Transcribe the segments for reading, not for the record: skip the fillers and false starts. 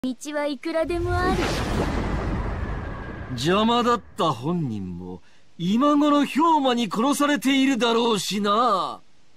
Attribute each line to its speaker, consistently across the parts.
Speaker 1: 道はいくらでもある。
Speaker 2: 邪魔だった本人も今頃兵馬に殺されているだろうしな。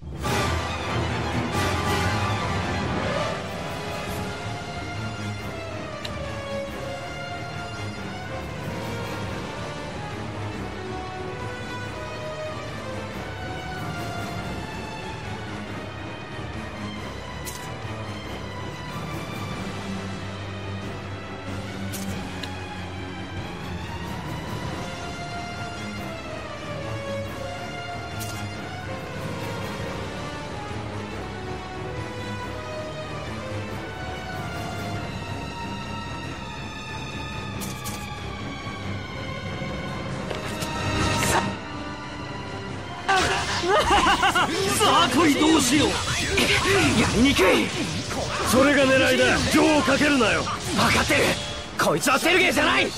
Speaker 2: さあ来い、どうしよう。
Speaker 3: やりにくい。
Speaker 4: それが狙いだ。情をかけるなよ。
Speaker 3: 分かってる。こいつはセルゲイじゃない。剣の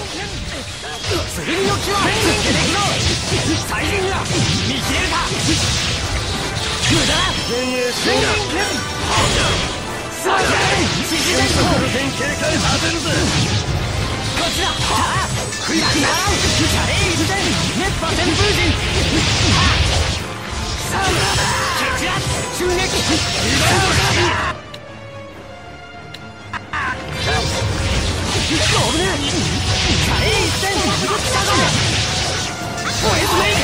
Speaker 3: 際最善だ。見切れるか。無駄だ。
Speaker 4: 前衛戦が
Speaker 3: さあ自然と
Speaker 4: 全警戒させるぜ。
Speaker 3: こちらクイックならん。キャレイズで熱波旋風陣。さあ蹴散ら襲撃。危ね。キャレイズで動き下がる。ポエスメイ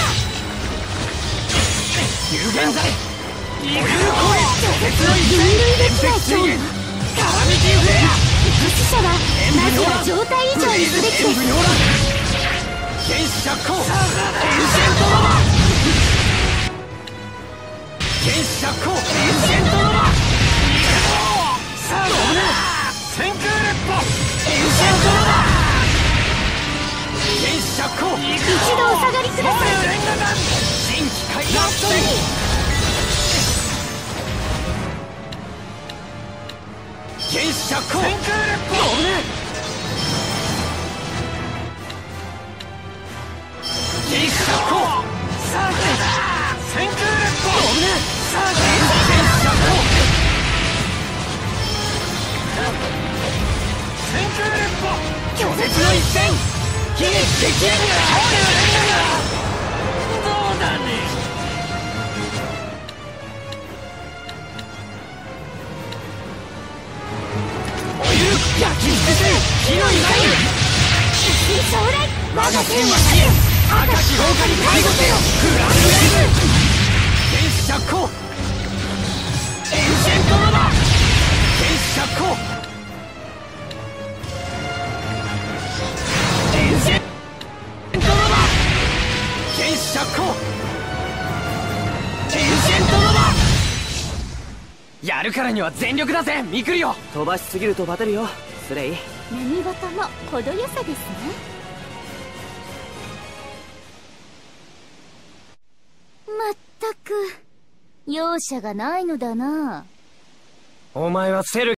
Speaker 3: 有限剤イーグルコイ鉄の一戦カラミティフレア。
Speaker 1: 死者はまずは状態以上にすべきです。
Speaker 3: 原始釈放エンシェントロマ。原始釈放エンシェントロマ。さあどうね。先空烈砲エンシェントロマ。原始釈放
Speaker 1: 一度お下がりください。
Speaker 3: 新機械ラプトリー原始釈放先空烈砲危ね。原始釈放さあ先空烈砲危ね。さあ原始釈放先空烈砲拒絶の一戦悲劇できるんだ。どうだね。焼き捨てて火の怒り。
Speaker 1: 将来我が天は
Speaker 3: 赤き廊下に介護せよ。フランスレイズ原始釈放エンシェントロマ。原始釈放エンシェントロマ。原始釈放エンシェントロマ。やるからには全力だぜミクリオ。
Speaker 5: 飛ばしすぎるとバテるよスレイ。
Speaker 1: 何事も程よさですね。まったく容赦がないのだな。
Speaker 3: お前はセル